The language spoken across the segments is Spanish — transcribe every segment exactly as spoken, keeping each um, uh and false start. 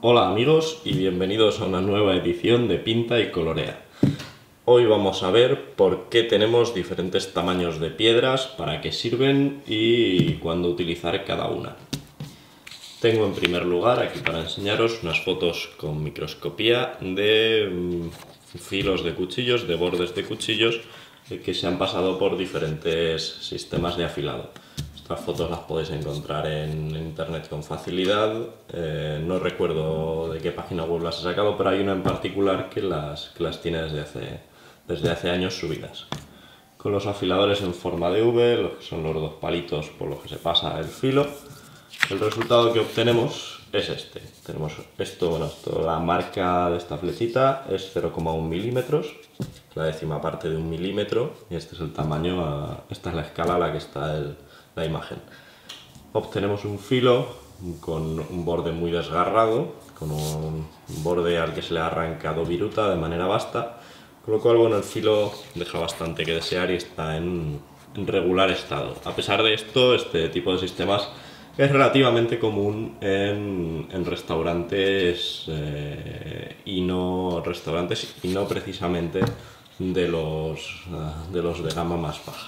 Hola amigos y bienvenidos a una nueva edición de Pinta y Colorea. Hoy vamos a ver por qué tenemos diferentes tamaños de piedras, para qué sirven y cuándo utilizar cada una. Tengo en primer lugar aquí para enseñaros unas fotos con microscopía de filos de cuchillos, de bordes de cuchillos que se han pasado por diferentes sistemas de afilado. Estas fotos las podéis encontrar en internet con facilidad. Eh, no recuerdo de qué página web las he sacado, pero hay una en particular que las, que las tiene desde hace, desde hace años subidas. Con los afiladores en forma de V, los que son los dos palitos por los que se pasa el filo, el resultado que obtenemos es este. Tenemos esto, bueno, esto, la marca de esta flechita es cero coma uno milímetros, la décima parte de un milímetro, y este es el tamaño, a, esta es la escala a la que está el, la imagen. Obtenemos un filo con un borde muy desgarrado, con un borde al que se le ha arrancado viruta de manera vasta, con lo cual bueno, el filo deja bastante que desear y está en, en regular estado. A pesar de esto, este tipo de sistemas es relativamente común en, en restaurantes eh, y no restaurantes y no precisamente de los, uh, de los de gama más baja.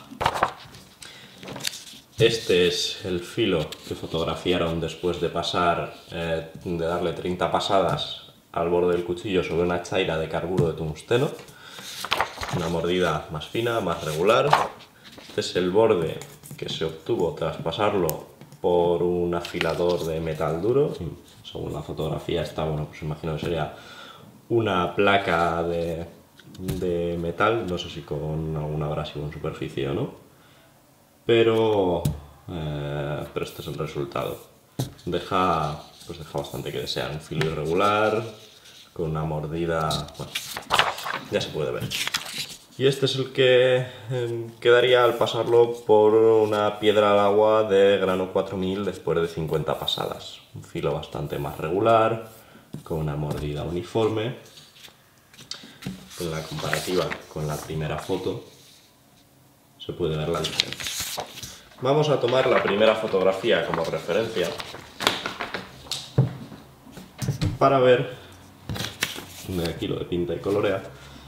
Este es el filo que fotografiaron después de pasar, eh, de darle treinta pasadas al borde del cuchillo sobre una chaira de carburo de tungsteno. Una mordida más fina, más regular. Este es el borde que se obtuvo tras pasarlo por un afilador de metal duro. Según la fotografía está, bueno, pues imagino que sería una placa de, de metal, no sé si con algún abrasivo en superficie o no. Pero, eh, pero este es el resultado. Deja, pues deja bastante que desear. Un filo irregular, con una mordida, bueno, ya se puede ver. Y este es el que eh, quedaría al pasarlo por una piedra al agua de grano cuatro mil después de cincuenta pasadas. Un filo bastante más regular, con una mordida uniforme. En la comparativa con la primera foto se puede ver la diferencia. Vamos a tomar la primera fotografía como referencia para ver, de aquí lo de Pinta y Colorea,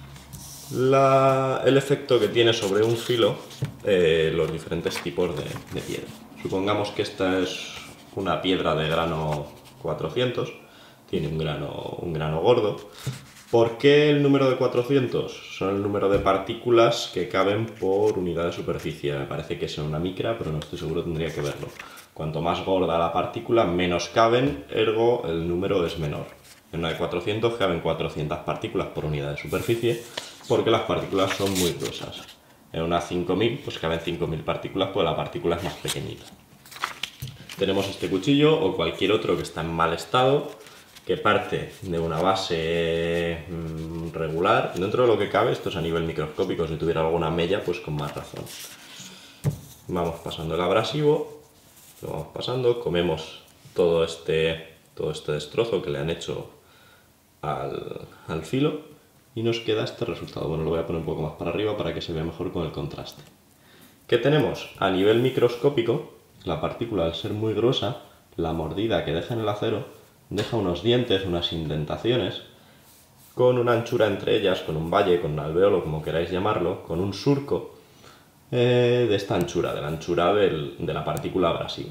la, el efecto que tiene sobre un filo eh, los diferentes tipos de, de piedra. Supongamos que esta es una piedra de grano cuatrocientos, tiene un grano, un grano gordo. ¿Por qué el número de cuatrocientos? Son el número de partículas que caben por unidad de superficie. Me parece que es una micra, pero no estoy seguro, tendría que verlo. Cuanto más gorda la partícula, menos caben, ergo el número es menor. En una de cuatrocientos caben cuatrocientas partículas por unidad de superficie, porque las partículas son muy gruesas. En una cinco mil, pues caben cinco mil partículas, pues la partícula es más pequeñita. Tenemos este cuchillo o cualquier otro que está en mal estado, que parte de una base mmm, regular. Dentro de lo que cabe, esto es a nivel microscópico, si tuviera alguna mella, pues con más razón. Vamos pasando el abrasivo, lo vamos pasando, comemos todo este, todo este destrozo que le han hecho al, al filo y nos queda este resultado. Bueno, lo voy a poner un poco más para arriba para que se vea mejor con el contraste. ¿Qué tenemos? A nivel microscópico, la partícula, al ser muy gruesa, la mordida que deja en el acero, deja unos dientes, unas indentaciones, con una anchura entre ellas, con un valle, con un alveolo, como queráis llamarlo, con un surco eh, de esta anchura, de la anchura del, de la partícula abrasiva.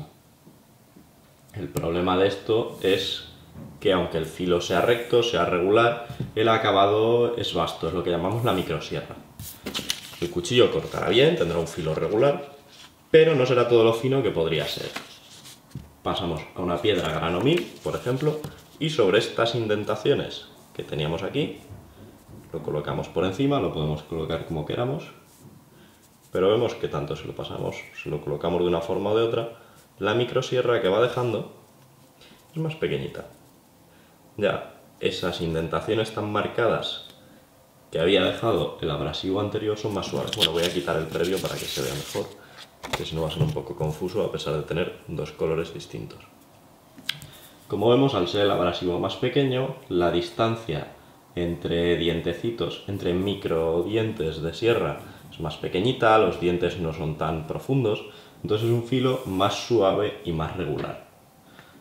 El problema de esto es que aunque el filo sea recto, sea regular, el acabado es vasto, es lo que llamamos la microsierra. El cuchillo cortará bien, tendrá un filo regular, pero no será todo lo fino que podría ser. Pasamos a una piedra grano mil, por ejemplo, y sobre estas indentaciones que teníamos aquí, lo colocamos por encima, lo podemos colocar como queramos, pero vemos que tanto si lo pasamos, si lo colocamos de una forma o de otra, la microsierra que va dejando es más pequeñita. Ya esas indentaciones tan marcadas que había dejado el abrasivo anterior son más suaves. Bueno, voy a quitar el previo para que se vea mejor, que si no va a ser un poco confuso a pesar de tener dos colores distintos. Como vemos, al ser el abrasivo más pequeño, la distancia entre dientecitos, entre microdientes de sierra es más pequeñita, los dientes no son tan profundos, entonces es un filo más suave y más regular.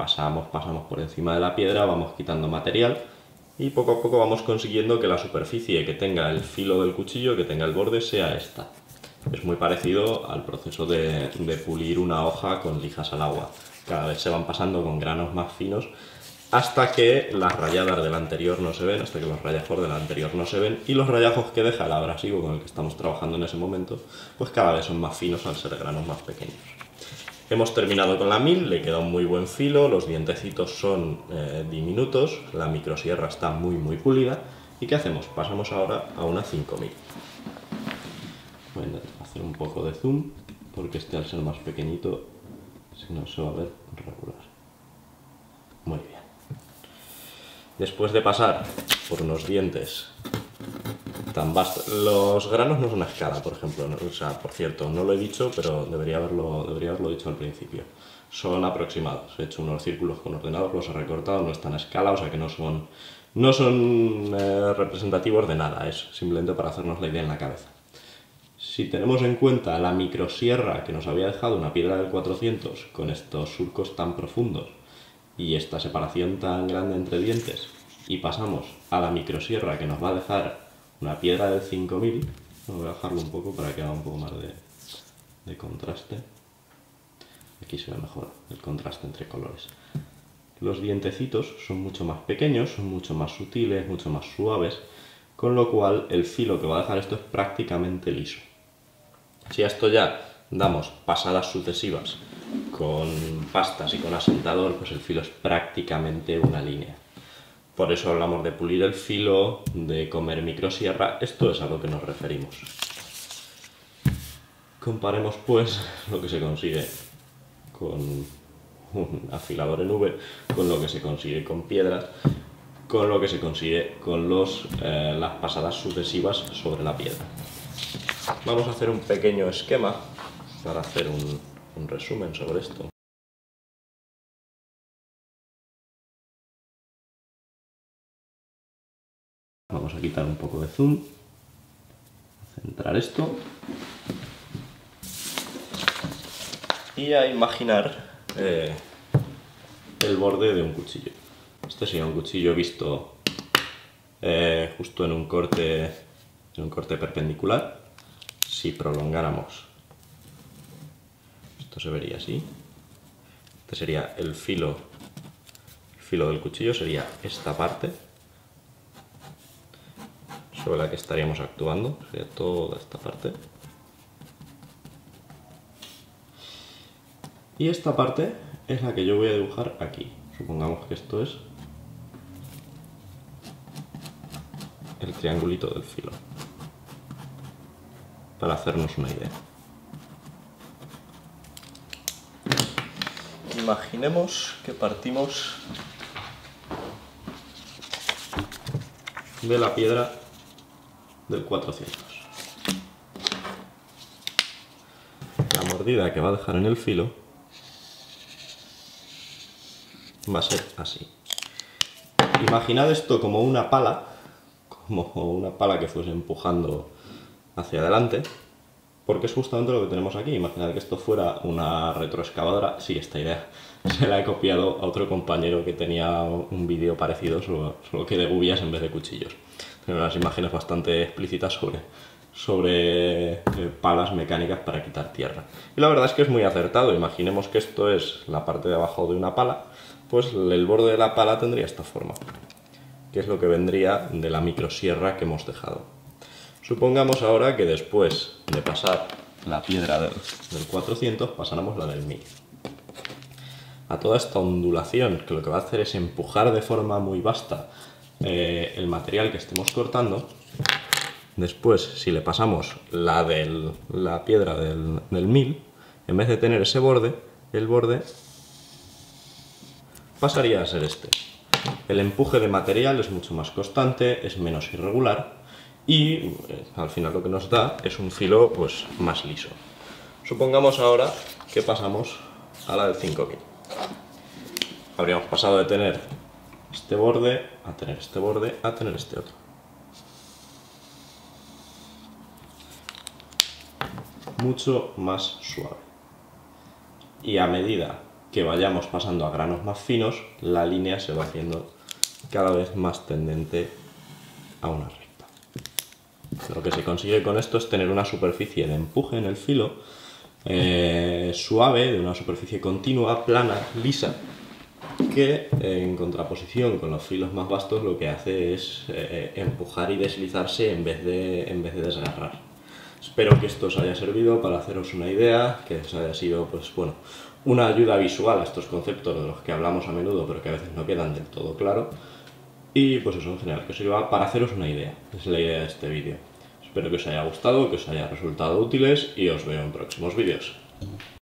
pasamos, pasamos por encima de la piedra, vamos quitando material y poco a poco vamos consiguiendo que la superficie que tenga el filo del cuchillo, que tenga el borde, sea esta. Es muy parecido al proceso de, de pulir una hoja con lijas al agua. Cada vez se van pasando con granos más finos hasta que las rayadas del anterior no se ven, hasta que los rayajos del anterior no se ven, y los rayajos que deja el abrasivo con el que estamos trabajando en ese momento, pues cada vez son más finos al ser granos más pequeños. Hemos terminado con la mil, le queda un muy buen filo, los dientecitos son eh, diminutos, la microsierra está muy muy pulida. ¿Y qué hacemos? Pasamos ahora a una cinco mil. Voy a hacer un poco de zoom, porque este al ser más pequeñito, si no se va a ver regular. Muy bien. Después de pasar por unos dientes tan vastos, los granos no son a escala, por ejemplo, ¿no? O sea, por cierto, no lo he dicho, pero debería haberlo, debería haberlo dicho al principio. Son aproximados, he hecho unos círculos con ordenador, los he recortado, no están a escala, o sea que no son, no son eh, representativos de nada, es simplemente para hacernos la idea en la cabeza. Si tenemos en cuenta la microsierra que nos había dejado una piedra del cuatrocientos con estos surcos tan profundos y esta separación tan grande entre dientes, y pasamos a la microsierra que nos va a dejar una piedra del cinco mil, voy a bajarlo un poco para que haga un poco más de, de contraste. Aquí se ve mejor el contraste entre colores. Los dientecitos son mucho más pequeños, son mucho más sutiles, mucho más suaves, con lo cual el filo que va a dejar esto es prácticamente liso. Si a esto ya damos pasadas sucesivas con pastas y con asentador, pues el filo es prácticamente una línea. Por eso hablamos de pulir el filo, de comer microsierra, esto es a lo que nos referimos. Comparemos pues lo que se consigue con un afilador en V, con lo que se consigue con piedras, con lo que se consigue con los, eh, las pasadas sucesivas sobre la piedra. Vamos a hacer un pequeño esquema para hacer un, un resumen sobre esto. Vamos a quitar un poco de zoom, centrar esto y a imaginar eh, el borde de un cuchillo. Este sería un cuchillo visto eh, justo en un corte, en un corte perpendicular. Si prolongáramos, esto se vería así. Este sería el filo, el filo del cuchillo, sería esta parte sobre la que estaríamos actuando, sería toda esta parte. Y esta parte es la que yo voy a dibujar aquí. Supongamos que esto es el triangulito del filo, para hacernos una idea. Imaginemos que partimos de la piedra del cuatrocientos. La mordida que va a dejar en el filo va a ser así. Imaginad esto como una pala, como una pala que fuese empujando hacia adelante, porque es justamente lo que tenemos aquí. Imaginad que esto fuera una retroexcavadora. Sí, esta idea se la he copiado a otro compañero que tenía un vídeo parecido, solo, solo que de gubillas en vez de cuchillos. Tiene unas imágenes bastante explícitas sobre, sobre eh, palas mecánicas para quitar tierra. Y la verdad es que es muy acertado. Imaginemos que esto es la parte de abajo de una pala, pues el borde de la pala tendría esta forma, que es lo que vendría de la microsierra que hemos dejado. Supongamos ahora que después de pasar la piedra del, del cuatrocientos pasáramos la del mil. A toda esta ondulación, que lo que va a hacer es empujar de forma muy vasta eh, el material que estemos cortando, después si le pasamos la, del, la piedra del, del mil, en vez de tener ese borde, el borde pasaría a ser este. El empuje de material es mucho más constante, es menos irregular y eh, al final lo que nos da es un filo pues, más liso. Supongamos ahora que pasamos a la del cinco mil. Habríamos pasado de tener este borde a tener este borde a tener este otro. Mucho más suave. Y a medida que vayamos pasando a granos más finos, la línea se va haciendo cada vez más tendente a una recta. Lo que se consigue con esto es tener una superficie de empuje en el filo eh, suave, de una superficie continua, plana, lisa, que en contraposición con los filos más vastos lo que hace es eh, empujar y deslizarse en vez de, en vez de desgarrar. Espero que esto os haya servido para haceros una idea, que os haya sido, pues bueno, una ayuda visual a estos conceptos de los que hablamos a menudo pero que a veces no quedan del todo claro. Y pues eso en general, que os sirva para haceros una idea. Esa es la idea de este vídeo. Espero que os haya gustado, que os haya resultado útiles y os veo en próximos vídeos.